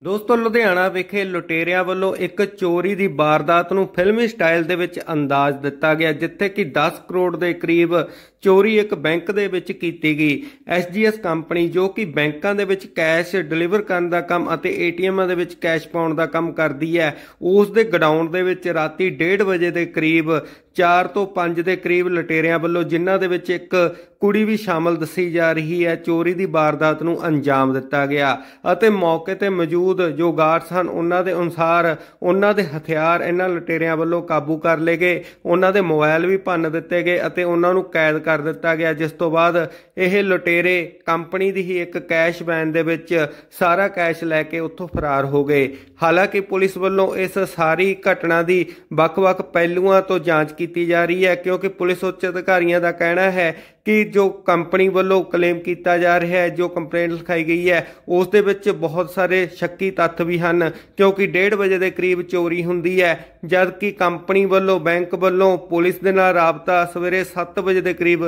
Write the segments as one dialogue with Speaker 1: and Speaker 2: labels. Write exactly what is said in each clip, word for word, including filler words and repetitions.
Speaker 1: ਦੋਸਤੋ ਲੁਧਿਆਣਾ ਵਿਖੇ ਲੁਟੇਰਿਆਂ ਵੱਲੋਂ ਇੱਕ ਚੋਰੀ ਦੀ ਵਾਰਦਾਤ ਨੂੰ ਫਿਲਮੀ ਸਟਾਈਲ ਦੇ ਵਿੱਚ ਅੰਦਾਜ਼ ਦਿੱਤਾ ਗਿਆ, ਜਿੱਥੇ ਕਿ ਦਸ ਕਰੋੜ ਦੇ ਕਰੀਬ ਚੋਰੀ ਇੱਕ ਬੈਂਕ ਦੇ ਵਿੱਚ ਕੀਤੀ ਗਈ। ਐਸ ਜੀ ਐਸ ਕੰਪਨੀ ਜੋ ਕਿ ਬੈਂਕਾਂ ਦੇ ਵਿੱਚ ਕੈਸ਼ ਡਿਲੀਵਰ ਕਰਨ ਦਾ ਕੰਮ ਅਤੇ ਏ ਟੀ ਐਮਾਂ ਦੇ ਵਿੱਚ ਕੈਸ਼ ਪਾਉਣ ਦਾ ਕੰਮ ਕਰਦੀ ਹੈ, ਉਸ ਦੇ ਗਡਾਊਨ ਦੇ ਵਿੱਚ ਰਾਤੀ ਡੇਢ ਵਜੇ ਦੇ ਕਰੀਬ ਚਾਰ ਤੋਂ ਪੰਜ ਦੇ ਕਰੀਬ ਲੁਟੇਰਿਆਂ ਵੱਲੋਂ, ਜਿਨ੍ਹਾਂ ਦੇ ਵਿੱਚ ਇੱਕ ਕੁੜੀ ਵੀ ਸ਼ਾਮਲ ਦੱਸੀ ਜਾ ਰਹੀ ਹੈ, ਚੋਰੀ ਦੀ ਵਾਰਦਾਤ ਨੂੰ ਅੰਜਾਮ ਦਿੱਤਾ ਗਿਆ। ਅਤੇ ਮੌਕੇ ਤੇ ਮੌਜੂਦ ਜੋ ਗਾਰਡਸ ਹਨ ਉਹਨਾਂ ਦੇ ਅਨੁਸਾਰ ਉਹਨਾਂ ਦੇ ਹਥਿਆਰ ਇਹਨਾਂ ਲੁਟੇਰਿਆਂ ਵੱਲੋਂ ਕਾਬੂ ਕਰ ਲਏ ਗਏ, ਉਹਨਾਂ ਦੇ ਮੋਬਾਈਲ ਵੀ ਭੰਨ ਦਿੱਤੇ ਗਏ ਅਤੇ ਉਹਨਾਂ ਨੂੰ ਕੈਦ ਕਰ ਦਿੱਤਾ ਗਿਆ, ਜਿਸ ਤੋਂ ਬਾਅਦ ਇਹ ਲੁਟੇਰੇ ਕੰਪਨੀ ਦੀ ਹੀ ਇੱਕ ਕੈਸ਼ ਵੈਨ ਦੇ ਵਿੱਚ ਸਾਰਾ ਕੈਸ਼ ਲੈ ਕੇ ਉੱਥੋਂ ਫਰਾਰ ਹੋ ਗਏ। ਹਾਲਾਂਕਿ ਪੁਲਿਸ ਵੱਲੋਂ ਇਸ ਸਾਰੀ ਘਟਨਾ ਦੀ ਵੱਖ-ਵੱਖ ਪਹਿਲੂਆਂ ਤੋਂ ਜਾਂਚ ਕੀਤੀ ਜਾ ਰਹੀ ਹੈ, ਕਿਉਂਕਿ ਪੁਲਿਸ ਉੱਚ ਅਧਿਕਾਰੀਆਂ ਦਾ ਕਹਿਣਾ ਹੈ ਕਿ ਜੋ ਕੰਪਨੀ ਵੱਲੋਂ ਕਲੇਮ ਕੀਤਾ ਜਾ ਰਿਹਾ ਹੈ, ਜੋ ਕੰਪਲੇਂਟ ਲਿਖਾਈ ਗਈ ਹੈ, ਉਸ ਦੇ ਵਿੱਚ ਬਹੁਤ ਸਾਰੇ ਸ਼ੱਕੀ ਤੱਥ ਵੀ ਹਨ, ਕਿਉਂਕਿ ਡੇਢ ਵਜੇ ਦੇ ਕਰੀਬ ਚੋਰੀ ਹੁੰਦੀ ਹੈ, ਜਦ ਕਿ ਕੰਪਨੀ ਵੱਲੋਂ ਬੈਂਕ ਵੱਲੋਂ ਪੁਲਿਸ ਦੇ ਨਾਲ ਰਾਬਤਾ ਸਵੇਰੇ ਸੱਤ ਵਜੇ ਦੇ ਕਰੀਬ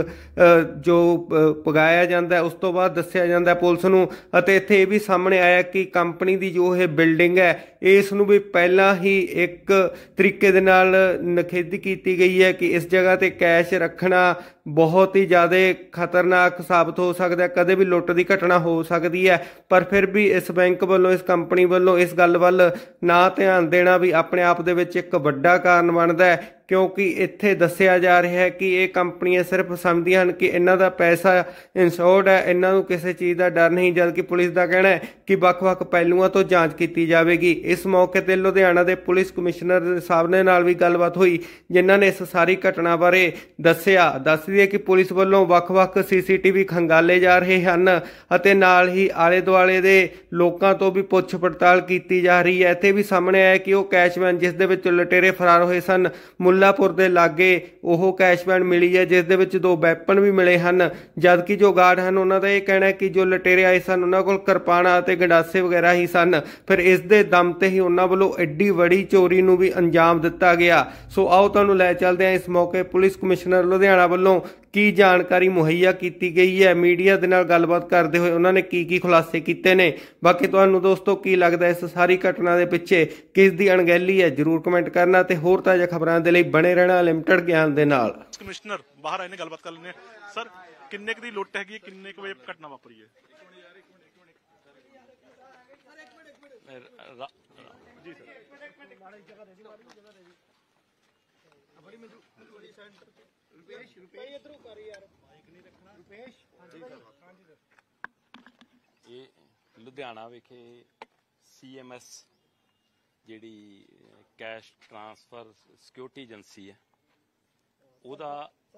Speaker 1: ਜੋ ਪਗਾਇਆ ਜਾਂਦਾ, ਉਸ ਤੋਂ ਬਾਅਦ ਦੱਸਿਆ ਜਾਂਦਾ ਪੁਲਿਸ ਨੂੰ। ਅਤੇ ਇੱਥੇ ਇਹ ਵੀ ਸਾਹਮਣੇ ਆਇਆ ਕਿ ਕੰਪਨੀ ਦੀ ਜੋ ਇਹ ਬਿਲਡਿੰਗ ਹੈ, ਇਸ ਨੂੰ ਵੀ ਪਹਿਲਾਂ ਹੀ ਇੱਕ ਤਰੀਕੇ ਦੇ ਨਾਲ ਨਖੇਦੀ ਕੀਤੀ ਗਈ ਹੈ ਕਿ ਇਸ ਜਗ੍ਹਾ ਤੇ ਕੈਸ਼ ਰੱਖਣਾ ਬਹੁਤ ਹੀ ਜ਼ਿਆਦਾ ਖਤਰਨਾਕ ਸਾਬਤ ਹੋ ਸਕਦਾ, ਕਦੇ ਵੀ ਲੁੱਟ ਦੀ ਘਟਨਾ ਹੋ ਸਕਦੀ ਹੈ। ਪਰ ਫਿਰ ਵੀ ਇਸ ਬੈਂਕ ਵੱਲੋਂ, ਇਸ ਕੰਪਨੀ ਵੱਲੋਂ ਇਸ ਗੱਲ ਵੱਲ ਨਾ ਧਿਆਨ ਦੇਣਾ ਵੀ ਆਪਣੇ ਆਪ ਦੇ ਵਿੱਚ ਇੱਕ ਵੱਡਾ ਕਾਰਨ ਬਣਦਾ ਹੈ, ਕਿਉਂਕਿ ਇੱਥੇ ਦੱਸਿਆ ਜਾ ਰਿਹਾ ਹੈ ਕਿ ਇਹ ਕੰਪਨੀਆਂ ਸਿਰਫ ਸਮਝਦੀਆਂ ਹਨ ਕਿ ਇਹਨਾਂ ਦਾ ਪੈਸਾ ਇੰਸ਼ੋਰਡ ਹੈ, ਇਹਨਾਂ ਨੂੰ ਕਿਸੇ ਚੀਜ਼ ਦਾ ਡਰ ਨਹੀਂ, ਜਦਕਿ ਪੁਲਿਸ ਦਾ ਕਹਿਣਾ ਹੈ ਕਿ ਵੱਖ-ਵੱਖ ਪਹਿਲੂਆਂ ਤੋਂ ਜਾਂਚ ਕੀਤੀ ਜਾਵੇਗੀ। ਇਸ ਮੌਕੇ ਤੇ ਲੁਧਿਆਣਾ ਦੇ ਪੁਲਿਸ ਕਮਿਸ਼ਨਰ ਸਾਹਿਬ ਨੇ ਨਾਲ ਵੀ ਗੱਲਬਾਤ ਹੋਈ, ਜਿਨ੍ਹਾਂ ਨੇ ਇਸ ਸਾਰੀ ਘਟਨਾ ਬਾਰੇ ਦੱਸਿਆ। ਦੱਸ ਦਈਏ ਕਿ ਪੁਲਿਸ ਵੱਲੋਂ ਵੱਖ-ਵੱਖ ਸੀ ਸੀ ਟੀ ਵੀ ਖੰਗਾਲੇ ਜਾ ਰਹੇ ਹਨ ਅਤੇ ਨਾਲ ਹੀ ਆਲੇ ਦੁਆਲੇ ਦੇ ਲੋਕਾਂ ਤੋਂ ਵੀ ਪੁੱਛ ਪੜਤਾਲ ਕੀਤੀ ਜਾ ਰਹੀ ਹੈ। ਇੱਥੇ ਵੀ ਸਾਹਮਣੇ ਆਇਆ ਕਿ ਉਹ ਕੈਸ਼ ਵੈਨ ਜਿਸ ਦੇ ਵਿੱਚ ਲੁਟੇਰੇ ਫਰਾਰ ਹੋਏ ਸਨ, ਮੁੱਲਾਪੁਰ ਦੇ ਲਾਗੇ ਉਹ ਕੈਸ਼ ਵੈਨ ਮਿਲੀ ਹੈ, ਜਿਸ ਦੇ ਵਿੱਚ ਦੋ ਵੈਪਨ ਵੀ ਮਿਲੇ ਹਨ, ਜਦਕਿ ਜੋ ਗਾਰਡ ਹਨ ਉਹਨਾਂ ਦਾ ਇਹ ਕਹਿਣਾ ਹੈ ਕਿ ਜੋ ਲੁਟੇਰੇ ਆਏ ਸਨ ਉਹਨਾਂ ਕੋਲ ਕਿਰਪਾਨਾਂ ਅਤੇ ਗੰਡਾਸੇ ਵਗੈਰਾ ਹੀ ਸਨ। ਫਿਰ ਇਸ ਦੇ ਦਮ ਤੇ ਹੀ ਉਹਨਾਂ ਵੱਲੋਂ ਐਡੀ ਵੱਡੀ ਚੋਰੀ ਨੂੰ ਵੀ ਅੰਜਾਮ ਦਿੱਤਾ ਗਿਆ। ਸੋ ਆਓ ਤੁਹਾਨੂੰ ਲੈ ਚੱਲਦੇ ਹਾਂ ਇਸ ਮੌਕੇ ਪੁਲਿਸ ਕਮਿਸ਼ਨਰ ਲੁਧਿਆਣਾ ਵੱਲੋਂ ਕੀ ਜਾਣਕਾਰੀ ਮੁਹੱਈਆ ਕੀਤੀ ਗਈ ਹੈ, ਮੀਡੀਆ ਦੇ ਨਾਲ ਗੱਲਬਾਤ ਕਰਦੇ ਹੋਏ ਉਹਨਾਂ ਨੇ ਕੀ ਕੀ ਖੁਲਾਸੇ ਕੀਤੇ ਨੇ। ਬਾਕੀ ਤੁਹਾਨੂੰ ਦੋਸਤੋ ਕੀ ਲੱਗਦਾ ਇਸ ਸਾਰੀ ਘਟਨਾ ਦੇ ਪਿੱਛੇ ਕਿਸ ਦੀ ਅਣਗਹਿਲੀ ਹੈ, ਜ਼ਰੂਰ ਕਮੈਂਟ ਕਰਨਾ ਤੇ ਹੋਰ ਤਾਜ਼ਾ ਖਬਰਾਂ ਦੇ ਲਈ ਬਣੇ ਰਹਿਣਾ ਲਿਮਟਿਡ ਗਿਆਨ ਦੇ ਨਾਲ।
Speaker 2: ਕਮਿਸ਼ਨਰ ਬਾਹਰ ਆਏ ਨੇ, ਗੱਲਬਾਤ ਕਰ ਲੈਂਦੇ ਹਾਂ। ਸਰ, ਕਿੰਨੇ ਕੁ ਦੀ ਲੁੱਟ ਹੈਗੀ, ਕਿੰਨੇ ਕੁ ਵਜੇ ਘਟਨਾ ਵਾਪਰੀ ਹੈ? ਜੀ ਸਰ।
Speaker 3: ਇਹ ਲੁਧਿਆਣਾ ਵਿਖੇ ਸੀ ਐਮ ਐਸ ਜਿਹੜੀ ਕੈਸ਼ ਟ੍ਰਾਂਸਫਰ ਸਿਕਿਉਰਿਟੀ ਏਜੰਸੀ ਹੈ, ਉਹਦਾ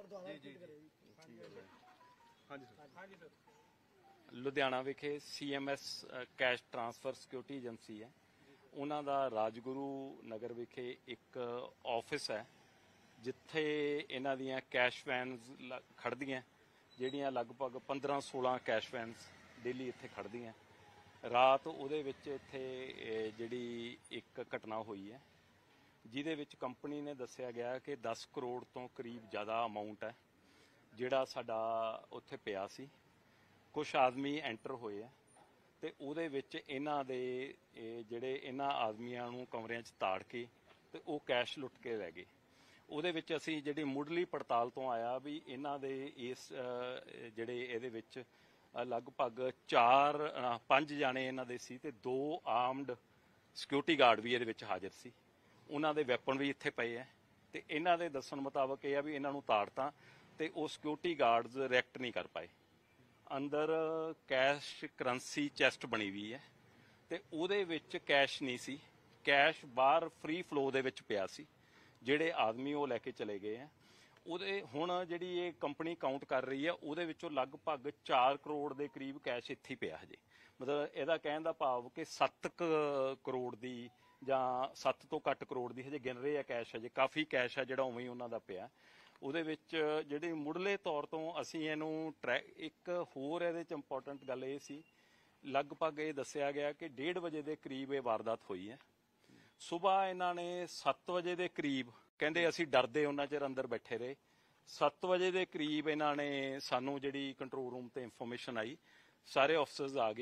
Speaker 3: ਲੁਧਿਆਣਾ ਵਿਖੇ C M S cash transfer security agency ਹੈ, ਉਹਨਾਂ ਦਾ ਰਾਜਗੁਰੂ ਨਗਰ ਵਿਖੇ ਇੱਕ ਆਫਿਸ ਹੈ, ਜਿੱਥੇ ਇਹਨਾਂ ਦੀਆਂ ਕੈਸ਼ ਵੈਨਸ ਖੜ੍ਹਦੀਆਂ, ਜਿਹੜੀਆਂ ਲਗਭਗ ਪੰਦਰਾਂ ਸੋਲਾਂ ਕੈਸ਼ ਵੈਨਸ ਡੇਲੀ ਇੱਥੇ ਖੜ੍ਹਦੀਆਂ। ਰਾਤ ਉਹਦੇ ਵਿੱਚ ਇੱਥੇ ਜਿਹੜੀ ਇੱਕ ਘਟਨਾ ਹੋਈ ਹੈ, ਜਿਹਦੇ ਵਿੱਚ ਕੰਪਨੀ ਨੇ ਦੱਸਿਆ ਗਿਆ ਕਿ ਦਸ ਕਰੋੜ ਤੋਂ ਕਰੀਬ ਜ਼ਿਆਦਾ ਅਮਾਊਂਟ ਹੈ ਜਿਹੜਾ ਸਾਡਾ ਉੱਥੇ ਪਿਆ ਸੀ। ਕੁਛ ਆਦਮੀ ਐਂਟਰ ਹੋਏ ਆ ਅਤੇ ਉਹਦੇ ਵਿੱਚ ਇਹਨਾਂ ਦੇ ਜਿਹੜੇ ਇਹਨਾਂ ਆਦਮੀਆਂ ਨੂੰ ਕਮਰਿਆਂ 'ਚ ਤਾੜ ਕੇ ਅਤੇ ਉਹ ਕੈਸ਼ ਲੁੱਟ ਕੇ ਲੈ ਗਏ। ਉਹਦੇ ਵਿੱਚ ਅਸੀਂ ਜਿਹੜੀ ਮੁੱਢਲੀ ਪੜਤਾਲ ਤੋਂ ਆਇਆ ਵੀ ਇਹਨਾਂ ਦੇ ਇਸ ਜਿਹੜੇ ਇਹਦੇ ਵਿੱਚ ਲਗਭਗ ਚਾਰ ਪੰਜ ਜਾਣੇ ਇਹਨਾਂ ਦੇ ਸੀ ਅਤੇ ਦੋ ਆਰਮਡ ਸਿਕਿਉਰਿਟੀ ਗਾਰਡ ਵੀ ਇਹਦੇ ਵਿੱਚ ਹਾਜ਼ਰ ਸੀ। ਉਹਨਾਂ ਦੇ ਵੈਪਨ ਵੀ ਇੱਥੇ ਪਏ ਹੈ ਅਤੇ ਇਹਨਾਂ ਦੇ ਦੱਸਣ ਮੁਤਾਬਕ ਇਹ ਆ ਵੀ ਇਹਨਾਂ ਨੂੰ ਤਾੜਤਾ ਅਤੇ ਉਹ ਸਿਕਿਉਰਿਟੀ ਗਾਰਡਸ ਰਿਐਕਟ ਨਹੀਂ ਕਰ ਪਾਏ। ਅੰਦਰ ਕੈਸ਼ ਕਰੰਸੀ ਚੈਸਟ ਬਣੀ ਹੋਈ ਹੈ ਅਤੇ ਉਹਦੇ ਵਿੱਚ ਕੈਸ਼ ਨਹੀਂ ਸੀ, ਕੈਸ਼ ਬਾਹਰ ਫ੍ਰੀ ਫਲੋ ਦੇ ਵਿੱਚ ਪਿਆ ਸੀ। ਜਿਹੜੇ ਆਦਮੀ ਉਹ ਲੈ ਕੇ ਚਲੇ ਗਏ ਆ। ਉਹਦੇ ਹੁਣ ਜਿਹੜੀ ਇਹ ਕੰਪਨੀ ਕਾਊਂਟ ਕਰ ਰਹੀ ਹੈ, ਉਹਦੇ ਵਿੱਚੋਂ ਲਗਭਗ ਚਾਰ ਕਰੋੜ ਦੇ ਕਰੀਬ ਕੈਸ਼ ਇੱਥੇ ਪਿਆ ਹਜੇ। ਮਤਲਬ ਇਹਦਾ ਕਹਿਣ ਦਾ ਭਾਵ ਕਿ ਸੱਤ ਕਰੋੜ ਦੀ ਜਾਂ ਸੱਤ ਤੋਂ ਘੱਟ ਕਰੋੜ ਦੀ ਹਜੇ ਗਿਣ ਰਹੇ ਆ ਕੈਸ਼, ਹਜੇ ਕਾਫੀ ਕੈਸ਼ ਹੈ ਜਿਹੜਾ ਉਵੇਂ ਹੀ ਉਹਨਾਂ ਦਾ ਪਿਆ। ਉਹਦੇ ਵਿੱਚ ਜਿਹੜੀ ਮੁੱਢਲੇ ਤੌਰ ਤੋਂ ਅਸੀਂ ਇਹਨੂੰ ਟਰੈਕ, ਇੱਕ ਹੋਰ ਇਹਦੇ 'ਚ ਇੰਪੋਰਟੈਂਟ ਗੱਲ ਇਹ ਸੀ, ਲਗਭਗ ਇਹ ਦੱਸਿਆ ਗਿਆ ਕਿ ਡੇਢ ਵਜੇ ਦੇ ਕਰੀਬ ਇਹ ਵਾਰਦਾਤ ਹੋਈ ਹੈ। ਸੁਬਾਹ ਇਹਨਾਂ ਨੇ ਸੱਤ ਵਜੇ ਦੇ ਕਰੀਬ, ਕਹਿੰਦੇ ਅਸੀਂ ਡਰਦੇ ਉਹਨਾਂ ਚਿਰ ਅੰਦਰ ਬੈਠੇ ਰਹੇ, ਸੱਤ ਵਜੇ ਦੇ ਕਰੀਬ ਇਹਨਾਂ ਨੇ ਸਾਨੂੰ ਜਿਹੜੀ ਕੰਟਰੋਲ ਰੂਮ ਤੇ ਇਨਫੋਰਮੇਸ਼ਨ ਆਈ, ਸਾਰੇ ਆਫਿਸਰਸ ਆ ਗਏ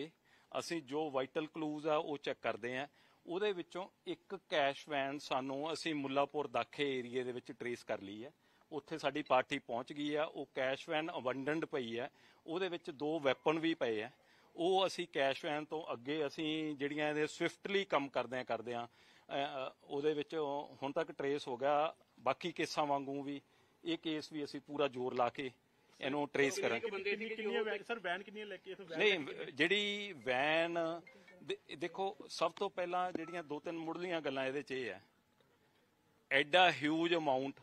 Speaker 3: ਅਸੀਂ ਜੋ ਵਾਈਟਲ ਕਲੂਜ਼ ਆ ਉਹ ਚੈੱਕ ਕਰਦੇ ਆ। ਉਹਦੇ ਵਿੱਚੋਂ ਇੱਕ ਕੈਸ਼ ਵੈਨ ਸਾਨੂੰ ਅਸੀਂ ਮੁੱਲਾਪੁਰ ਦਾਖੇ ਏਰੀਏ ਦੇ ਵਿੱਚ ਟਰੇਸ ਕਰ ਲਈ ਹੈ। ਉੱਥੇ ਸਾਡੀ ਪਾਰਟੀ ਪਹੁੰਚ ਗਈ ਆ। ਉਹ ਕੈਸ਼ ਵੈਨ ਅਬੰਡੈਂਟ ਪਈ ਹੈ, ਉਹਦੇ ਵਿੱਚ ਦੋ ਵੈਪਨ ਵੀ ਪਏ ਆ। ਉਹ ਅਸੀਂ ਕੈਸ਼ ਵੈਨ ਤੋਂ ਅੱਗੇ ਅਸੀਂ ਜਿਹੜੀਆਂ ਇਹਦੇ ਸਵਿਫਟਲੀ ਕੰਮ ਕਰਦੇ ਆ ਕਰਦੇ ਆ ਉਹਦੇ ਵਿੱਚ ਹੁਣ ਤੱਕ ਟਰੇਸ ਹੋ ਗਿਆ। ਬਾਕੀ ਕੇਸਾਂ ਵਾਂਗੂ ਵੀ ਇਹ ਕੇਸ ਵੀ ਅਸੀਂ ਪੂਰਾ ਜ਼ੋਰ ਲਾ ਕੇ ਇਹਨੂੰ ਟਰੇਸ ਕਰਾਂਗੇ। ਨਹੀਂ, ਜਿਹੜੀ ਵੈਨ ਦੇਖੋ, ਸਭ ਤੋਂ ਪਹਿਲਾਂ ਜਿਹੜੀਆਂ ਦੋ ਤਿੰਨ ਮੁੱਢਲੀਆਂ ਗੱਲਾਂ ਇਹਦੇ 'ਚ ਇਹ ਹੈ, ਐਡਾ ਹਿਊਜ ਅਮਾਊਂਟ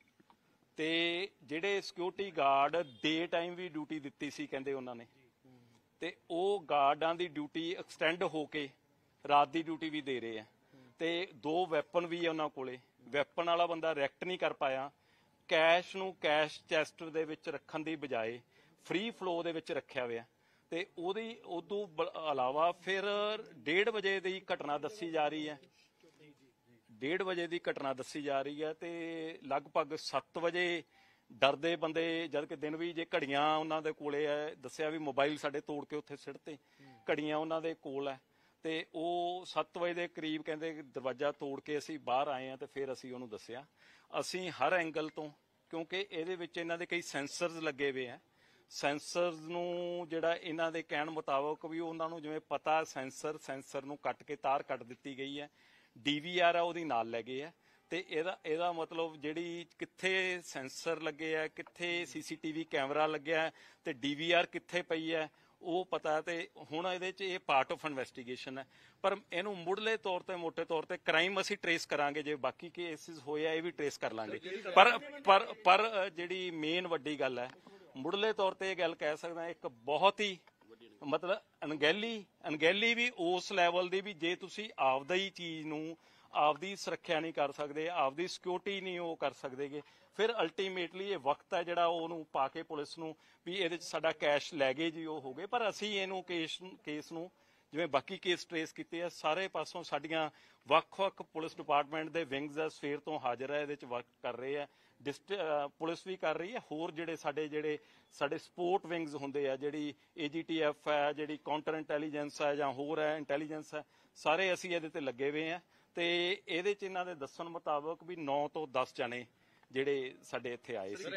Speaker 3: ਤੇ ਜਿਹੜੇ ਸਿਕਿਉਰਿਟੀ ਗਾਰਡ ਡੇ ਟਾਈਮ ਵੀ ਡਿਊਟੀ ਦਿੱਤੀ ਸੀ ਕਹਿੰਦੇ ਉਹਨਾਂ ਨੇ, ਤੇ ਉਹ ਗਾਰਡਾਂ ਦੀ ਡਿਊਟੀ ਐਕਸਟੈਂਡ ਹੋ ਕੇ ਰਾਤ ਦੀ ਡਿਊਟੀ ਵੀ ਦੇ ਰਹੇ ਆ। ਤੇ ਦੋ ਵੈਪਨ ਵੀ ਆ ਉਹਨਾਂ ਕੋਲੇ। ਵੈਪਨ ਵਾਲਾ ਬੰਦਾ ਰਿਐਕਟ ਨਹੀਂ ਕਰ ਪਾਇਆ। ਕੈਸ਼ ਨੂੰ ਕੈਸ਼ ਚੈਸਟ ਦੇ ਵਿੱਚ ਰੱਖਣ ਦੀ ਬਜਾਏ ਫ੍ਰੀ ਫਲੋ ਦੇ ਵਿੱਚ ਰੱਖਿਆ ਹੋਇਆ। ਤੇ ਉਹਦੀ ਉਦੋਂ ਇਲਾਵਾ ਫਿਰ ਡੇਢ ਵਜੇ ਦੀ ਘਟਨਾ ਦੱਸੀ ਜਾ ਰਹੀ ਹੈ ਡੇਢ ਵਜੇ ਦੀ ਘਟਨਾ ਦੱਸੀ ਜਾ ਰਹੀ ਹੈ ਤੇ ਲਗਭਗ ਸੱਤ ਵਜੇ ਡਰਦੇ ਬੰਦੇ, ਜਦ ਕਿ ਦਿਨ ਵੀ ਜੇ ਘੜੀਆਂ ਉਹਨਾਂ ਦੇ ਕੋਲੇ ਹੈ, ਦੱਸਿਆ ਵੀ ਮੋਬਾਈਲ ਸਾਡੇ ਤੋੜ ਕੇ ਉੱਥੇ ਸਿੱਟਤੇ, ਘੜੀਆਂ ਉਹਨਾਂ ਦੇ ਕੋਲ ਹੈ। ਤੇ ਉਹ ਸੱਤ ਵਜੇ ਦੇ ਕਰੀਬ ਕਹਿੰਦੇ ਦਰਵਾਜ਼ਾ ਤੋੜ ਕੇ ਅਸੀਂ ਬਾਹਰ ਆਏ ਹਾਂ। ਤੇ ਫਿਰ ਅਸੀਂ ਉਹਨੂੰ ਦੱਸਿਆ। ਅਸੀਂ ਹਰ ਐਂਗਲ ਤੋਂ, ਕਿਉਂਕਿ ਇਹਦੇ ਵਿੱਚ ਇਹਨਾਂ ਦੇ ਕਈ ਸੈਂਸਰਸ ਲੱਗੇ ਹੋਏ ਆ, ਸੈਂਸਰਸ ਨੂੰ ਜਿਹੜਾ ਇਹਨਾਂ ਦੇ ਕਹਿਣ ਮੁਤਾਬਕ ਵੀ ਉਹਨਾਂ ਨੂੰ ਜਿਵੇਂ ਪਤਾ ਸੈਂਸਰ ਸੈਂਸਰ ਨੂੰ ਕੱਟ ਕੇ ਤਾਰ ਕੱਟ ਦਿੱਤੀ ਗਈ ਹੈ। ਡੀ ਵੀ ਆਰ ਆ ਉਹਦੀ ਨਾਲ ਲੈ ਗਏ ਆ। ਤੇ ਇਹਦਾ ਇਹਦਾ ਮਤਲਬ ਜਿਹੜੀ ਕਿੱਥੇ ਸੈਂਸਰ ਲੱਗੇ ਆ, ਕਿੱਥੇ ਸੀਸੀਟੀਵੀ ਕੈਮਰਾ ਲੱਗਿਆ ਤੇ ਡੀ ਵੀ ਆਰ ਕਿੱਥੇ ਪਈ ਹੈ ਉਹ ਪਤਾ। ਤੇ ਹੁਣ ਇਹਦੇ 'ਚ ਇਹ ਪਾਰਟ ਆਫ ਇਨਵੈਸਟੀਗੇਸ਼ਨ ਹੈ। ਪਰ ਇਹਨੂੰ ਮੁੱਢਲੇ ਤੌਰ ਤੇ ਮੋਟੇ ਤੌਰ ਤੇ ਕ੍ਰਾਈਮ ਅਸੀਂ ਟਰੇਸ ਕਰਾਂਗੇ। ਜੇ ਬਾਕੀ ਕੇਸਿਸ ਹੋਏ ਆ ਇਹ ਵੀ ਟਰੇਸ ਕਰ ਲਾਂਗੇ। ਪਰ ਪਰ ਪਰ ਜਿਹੜੀ ਮੇਨ ਵੱਡੀ ਗੱਲ ਹੈ, ਮੁੱਢਲੇ ਤੌਰ ਤੇ ਇਹ ਗੱਲ ਕਹਿ ਸਕਦਾ, ਇੱਕ ਬਹੁਤ ਹੀ ਮਤਲਬ ਅਣਗਹਿਲੀ ਅਣਗਹਿਲੀ ਵੀ ਉਸ ਲੈਵਲ ਦੀ ਵੀ ਜੇ ਤੁਸੀਂ ਆਪਦਾ ਹੀ ਚੀਜ਼ ਨੂੰ ਆਪਦੀ ਸੁਰੱਖਿਆ ਨਹੀਂ ਕਰ ਸਕਦੇ, ਆਪਦੀ ਸਿਕਿਉਰਿਟੀ ਨਹੀਂ ਉਹ ਕਰ ਸਕਦੇਗੇ, ਫਿਰ ਅਲਟੀਮੇਟਲੀ ਇਹ ਵਕਤ ਹੈ ਜਿਹੜਾ ਉਹਨੂੰ ਪਾ ਕੇ ਪੁਲਿਸ ਨੂੰ ਵੀ ਇਹਦੇ 'ਚ ਸਾਡਾ ਕੈਸ਼ ਲੈ ਗਏ ਜੀ, ਉਹ ਹੋ ਗਏ। ਪਰ ਅਸੀਂ ਇਹਨੂੰ ਕੇਸ ਕੇਸ ਨੂੰ ਜਿਵੇਂ ਬਾਕੀ ਕੇਸ ਟਰੇਸ ਕੀਤੇ ਆ, ਸਾਰੇ ਪਾਸੋਂ ਸਾਡੀਆਂ ਵੱਖ-ਵੱਖ ਪੁਲਿਸ ਡਿਪਾਰਟਮੈਂਟ ਦੇ ਵਿੰਗਸ ਆ ਸਵੇਰ ਤੋਂ ਹਾਜ਼ਰ ਹੈ, ਇਹਦੇ 'ਚ ਵਰਕ ਕਰ ਰਹੇ ਆ। ਡਿਸਟ੍ਰਿਕਟ ਪੁਲਿਸ ਵੀ ਕਰ ਰਹੀ ਹੈ। ਹੋਰ ਜਿਹੜੇ ਸਾਡੇ ਜਿਹੜੇ ਸਾਡੇ ਸਪੋਰਟ ਵਿੰਗਸ ਹੁੰਦੇ ਆ, ਜਿਹੜੀ ਏ ਜੀ ਟੀ ਐਫ ਹੈ, ਜਿਹੜੀ ਕਾਊਂਟਰ ਇੰਟੈਲੀਜੈਂਸ ਹੈ ਜਾਂ ਹੋਰ ਹੈ ਇੰਟੈਲੀਜੈਂਸ ਹੈ, ਸਾਰੇ ਅਸੀਂ ਇਹਦੇ ਤੇ ਲੱਗੇ ਹੋਏ ਆ। ਤੇ ਇਹਦੇ 'ਚ ਇਹਨਾਂ ਦੇ ਦੱਸਣ ਮੁਤਾਬਕ ਵੀ ਨੌ ਤੋਂ ਦਸ ਜਣੇ ਜਿਹੜੇ ਸਾਡੇ ਇੱਥੇ ਆਏ ਸੀ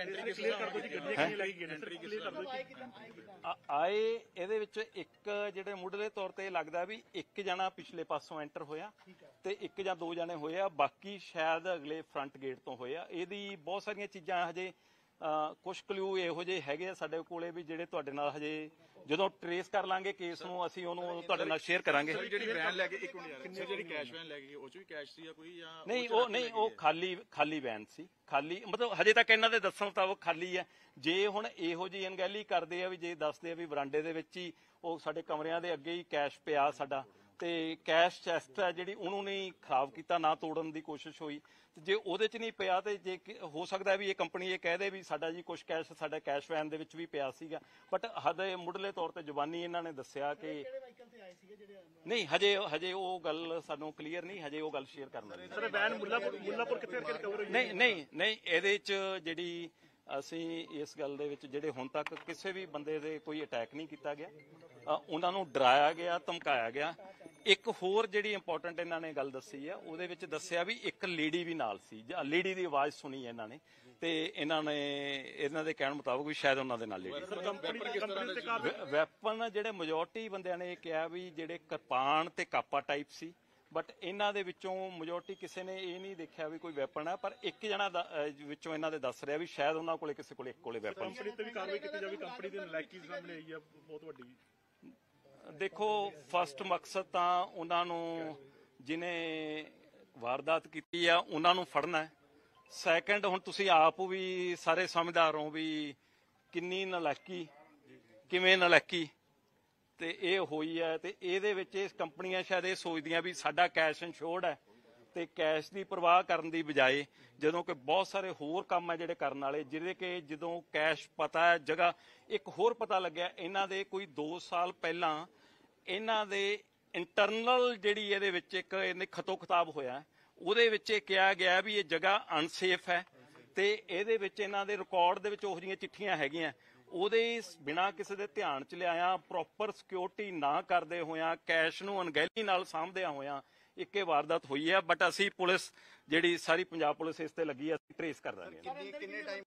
Speaker 3: ਆਏ। ਇਹਦੇ ਵਿੱਚ ਇੱਕ ਜਿਹੜੇ ਮੁੱਢਲੇ ਤੌਰ ਤੇ ਲੱਗਦਾ ਵੀ ਇੱਕ ਜਣਾ ਪਿਛਲੇ ਪਾਸੋਂ ਐਂਟਰ ਹੋਇਆ ਤੇ ਇੱਕ ਜਾਂ ਦੋ ਜਣੇ ਹੋਏ ਆ, ਬਾਕੀ ਸ਼ਾਇਦ ਅਗਲੇ ਫਰੰਟ ਗੇਟ ਤੋਂ ਹੋਏ ਆ। ਇਹਦੀ ਬਹੁਤ ਸਾਰੀਆਂ ਚੀਜ਼ਾਂ ਹਜੇ ਕੁਛ ਕਲੂ ਇਹੋ ਜਿਹੇ ਹੈਗੇ ਆ ਸਾਡੇ ਕੋਲੇ ਵੀ ਜਿਹੜੇ ਤੁਹਾਡੇ ਨਾਲ ਹਜੇ ਜਦੋਂ ਟਰੇਸ ਕਰ ਲਾਂਗੇ ਕੇਸ ਨੂੰ ਅਸੀਂ ਉਹਨੂੰ ਤੁਹਾਡੇ ਨਾਲ ਸ਼ੇਅਰ ਕਰਾਂਗੇ।
Speaker 2: ਜਿਹੜੀ ਵੈਨ ਲੈ ਕੇ ਇੱਕ ਮਿੰਟ ਜਿਹੜੀ ਕੈਸ਼ ਵੈਨ ਲੈ ਕੇ ਉਹ 'ਚ ਵੀ ਕੈਸ਼ ਸੀ ਜਾਂ ਕੋਈ ਜਾਂ
Speaker 3: ਨਹੀਂ? ਉਹ ਨਹੀਂ, ਉਹ ਖਾਲੀ ਖਾਲੀ ਵੈਨ ਸੀ, ਖਾਲੀ ਮਤਲਬ ਹਜੇ ਤੱਕ ਇਹਨਾਂ ਦੇ ਦੱਸਣ ਮੁਤਾਬਕ ਖਾਲੀ ਹੈ। ਜੇ ਹੁਣ ਇਹੋ ਜਿਹੀ ਅਣਗਹਿਲੀ ਕਰਦੇ ਆ ਵੀ ਜੇ ਦੱਸਦੇ ਆ ਵੀ ਬਰਾਂਡੇ ਦੇ ਵਿੱਚ ਹੀ ਉਹ ਸਾਡੇ ਕਮਰਿਆਂ ਦੇ ਅੱਗੇ ਹੀ ਕੈਸ਼ ਪਿਆ ਸਾਡਾ ਤੇ ਕੈਸ਼ ਚੈਸਟ ਹੈ ਜਿਹੜੀ ਉਹਨੂੰ ਨਹੀਂ ਖਰਾਬ ਕੀਤਾ, ਨਾ ਤੋੜਨ ਦੀ ਕੋਸ਼ਿਸ਼ ਹੋਈ। ਤੇ ਜੇ ਉਹਦੇ 'ਚ ਨਹੀਂ ਪਿਆ ਤੇ ਜੇ ਹੋ ਸਕਦਾ ਵੀ ਇਹ ਕੰਪਨੀ ਇਹ ਕਹਿ ਦੇ ਵੀ ਸਾਡਾ ਜੀ ਕੁਛ ਕੈਸ਼ ਸਾਡਾ ਕੈਸ਼ ਵੈਨ ਦੇ ਵਿੱਚ ਵੀ ਪਿਆ ਸੀਗਾ, ਬਟ ਹਜੇ ਮੁੱਢਲੇ ਤੌਰ ਤੇ ਜ਼ੁਬਾਨੀ ਇਹਨਾਂ ਨੇ ਦੱਸਿਆ ਕਿ ਨਹੀਂ, ਹਜੇ ਹਜੇ ਉਹ ਗੱਲ ਸਾਨੂੰ ਕਲੀਅਰ ਨਹੀਂ, ਹਜੇ ਉਹ ਗੱਲ ਸ਼ੇਅਰ ਕਰਨਾ ਨਹੀਂ ਨਹੀਂ ਨਹੀਂ ਇਹਦੇ 'ਚ ਜਿਹੜੀ ਅਸੀਂ ਇਸ ਗੱਲ ਦੇ ਵਿੱਚ ਜਿਹੜੇ ਹੁਣ ਤੱਕ ਕਿਸੇ ਵੀ ਬੰਦੇ ਦੇ ਕੋਈ ਅਟੈਕ ਨਹੀਂ ਕੀਤਾ ਗਿਆ, ਉਹਨਾਂ ਨੂੰ ਡਰਾਇਆ ਗਿਆ, ਧਮਕਾਇਆ ਗਿਆ। ਇੱਕ ਹੋਰ ਜਿਹੜੀ ਇੰਪੋਰਟੈਂਟ ਇਹਨਾਂ ਨੇ ਗੱਲ ਦੱਸੀ ਹੈ ਉਹਦੇ ਵਿੱਚ ਦੱਸਿਆ ਵੀ ਇੱਕ ਲੇਡੀ ਵੀ ਨਾਲ ਸੀ, ਲੇਡੀ ਦੀ ਆਵਾਜ਼ ਸੁਣੀ ਇਹਨਾਂ ਨੇ ਤੇ ਇਹਨਾਂ ਨੇ ਇਹਨਾਂ ਦੇ ਕਹਿਣ ਮੁਤਾਬਕ ਵੀ ਸ਼ਾਇਦ ਉਹਨਾਂ ਦੇ ਨਾਲ ਲੇਡੀ ਵੈਪਨ ਜਿਹੜੇ ਮੈਜੋਰਟੀ ਬੰਦਿਆਂ ਨੇ ਇਹ ਕਿਹਾ ਵੀ ਜਿਹੜੇ ਕਿਰਪਾਨ ਤੇ ਕਾਪਾ ਟਾਈਪ ਸੀ, ਬਟ ਇਹਨਾਂ ਦੇ ਵਿੱਚੋਂ ਮੈਜੋਰਟੀ ਕਿਸੇ ਨੇ ਇਹ ਨਹੀਂ ਦੇਖਿਆ ਵੀ ਕੋਈ ਵੈਪਨ ਹੈ। ਪਰ ਇੱਕ ਜਣਾ ਵਿੱਚੋਂ ਇਹਨਾਂ ਦੇ ਦੱਸ ਰਿਹਾ ਵੀ ਸ਼ਾਇਦ ਉਹਨਾਂ ਕੋਲੇ ਕਿਸੇ ਕੋਲੇ ਇੱਕ ਕੋਲੇ ਵੈਪਨ।
Speaker 2: ਕੰਪਨੀ ਤੇ ਵੀ ਕਾਰਵਾਈ ਕੀਤੀ ਜਾਵੇ, ਕੰਪਨੀ ਦੀ ਨਲਾਇਕੀ ਸਾਹਮਣੇ ਆਈ ਆ ਬਹੁਤ ਵੱਡੀ।
Speaker 3: ਦੇਖੋ, ਫਸਟ ਮਕਸਦ ਤਾਂ ਉਹਨਾਂ ਨੂੰ ਜਿਹਨੇ ਵਾਰਦਾਤ ਕੀਤੀ ਆ ਉਹਨਾਂ ਨੂੰ ਫੜਨਾ ਹੈ। ਸੈਕੰਡ, ਹੁਣ ਤੁਸੀਂ ਆਪ ਵੀ ਸਾਰੇ ਸਮਝਦਾਰ ਹੋ ਵੀ ਕਿੰਨੀ ਨਲਾਇਕੀ ਕਿਵੇਂ ਨਲਾਇਕੀ ਤੇ ਇਹ ਹੋਈ ਹੈ। ਤੇ ਇਹਦੇ ਵਿੱਚ ਇਸ ਕੰਪਨੀਆਂ ਸ਼ਾਇਦ ਇਹ ਸੋਚਦੀਆਂ ਵੀ ਸਾਡਾ ਕੈਸ਼ ਇੰਸ਼ੋਰਡ ਹੈ ਤੇ ਕੈਸ਼ ਦੀ ਪਰਵਾਹ ਕਰਨ ਦੀ ਬਜਾਏ ਜਦੋਂ ਕਿ ਬਹੁਤ ਸਾਰੇ ਹੋਰ ਕੰਮ ਹੈ ਜਿਹੜੇ ਕਰਨ ਵਾਲੇ, ਜਿਹਦੇ ਕਿ ਜਦੋਂ ਕੈਸ਼ ਪਤਾ ਹੈ ਜਗ੍ਹਾ। ਇੱਕ ਹੋਰ ਪਤਾ ਲੱਗਿਆ ਇਹਨਾਂ ਦੇ ਕੋਈ ਦੋ ਸਾਲ ਪਹਿਲਾਂ ਇਹਨਾਂ ਦੇ ਇੰਟਰਨਲ ਜਿਹੜੀ ਇਹਦੇ ਵਿੱਚ ਇੱਕ ਇਹਨੇ ਖਤੋ ਖਤਾਬ ਹੋਇਆ, ਉਹਦੇ ਵਿੱਚ ਇਹ ਕਿਹਾ ਗਿਆ ਵੀ ਇਹ ਜਗ੍ਹਾ ਅਨਸੇਫ ਹੈ ਤੇ ਇਹਦੇ ਵਿੱਚ ਇਹਨਾਂ ਦੇ ਰਿਕਾਰਡ ਦੇ ਵਿੱਚ ਉਹੋ ਜਿਹੀਆਂ ਚਿੱਠੀਆਂ ਹੈਗੀਆਂ, ਉਹਦੇ ਬਿਨਾਂ ਕਿਸੇ ਦੇ ਧਿਆਨ ਚ ਲਿਆਇਆ, ਪ੍ਰੋਪਰ ਸਿਕਿਉਰਿਟੀ ਨਾ ਕਰਦੇ ਹੋਇਆਂ, ਕੈਸ਼ ਨੂੰ ਅਣਗਹਿਲੀ ਨਾਲ ਸਾਂਭਦਿਆਂ ਹੋਇਆਂ ਇੱਕ ਇਹ ਵਾਰਦਾਤ ਹੋਈ ਹੈ। ਬਟ ਅਸੀਂ ਪੁਲਿਸ ਜਿਹੜੀ ਸਾਰੀ ਪੰਜਾਬ ਪੁਲਿਸ ਇਸ ਤੇ ਲੱਗੀ ਹੈ, ਅਸੀਂ ਟ੍ਰੇਸ ਕਰ ਦਾਂਗੇ।
Speaker 4: ਕਿੰਨੇ ਟਾਈਮ